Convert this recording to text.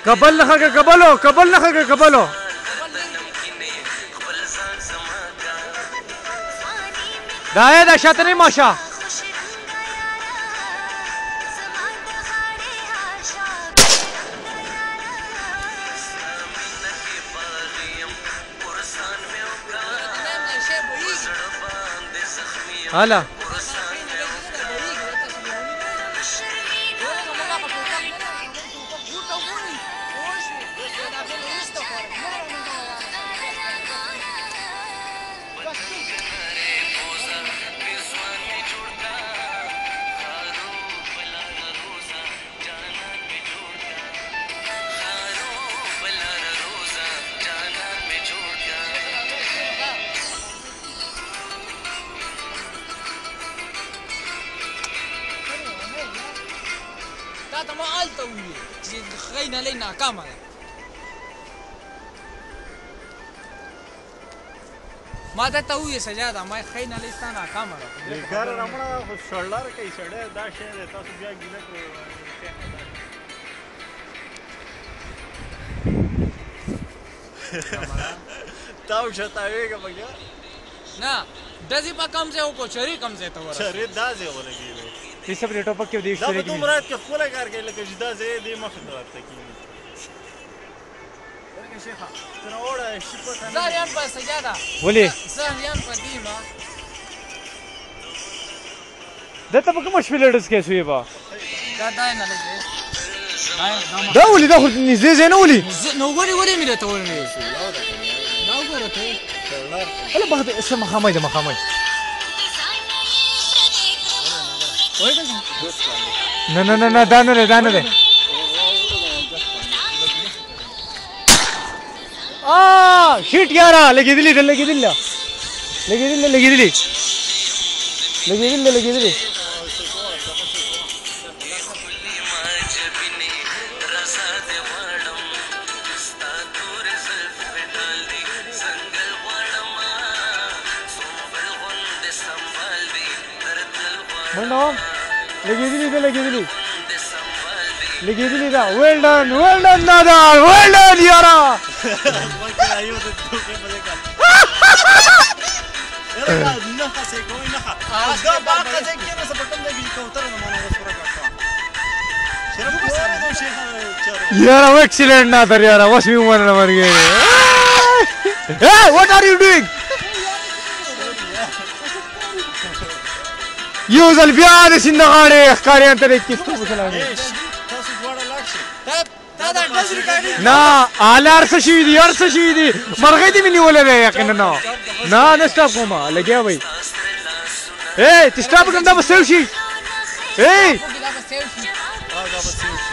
کبل نه خګه کبلو کبل نه خګه کبلو دا دا شاته نه ماشه هلا تا ما آلته وویل چې خی نلۍ ناکامه ده ما درته وویل سجاده ما خی نلۍ ستا ناکامه ده بیکاره رمړه خو شړلار کوي سړی دا شی دی تاسو بیا ګیله کړو تاو شتاویږه بګیا نه ډزې په کم ځای وکړو چرې کم ځای ته ورسېدو چرې دا ځای ولګېدی دې سب ریټو پکې دې دا به دومره کې خپله کار کوي لکه چې دا ځای دې مخې ته ورته کېږي ورکه شیخه ته راوړه شي پته زه یم په سجاده ولې زه یم په دې ما دته په کوم شپې لړس کې شوې با دا نلۍ دی دا ولې دا خو نږدې ځای نه ولې نو ولې مې درته وویل دا وګوره ته هله بخت اسه مخامې ده مخامې نه نه نه نه دا نه ده شیټ یاره لګېدلې منو لګېدلې دا ویل ډن نادر ویل ډن یاره یاره excellent نادر یاره اوس مې ومنله مرګې Hey, what are you doing? یو ځل بیا د سیند غاړې ښکاریان ته د کیسټو په چلاوي نه اله هر څه شوي دي مرغۍ دې مې نیولی دی یقینا نه سټاپ کومه لګیا وئ چې سټاپ کړم دا به سیو شي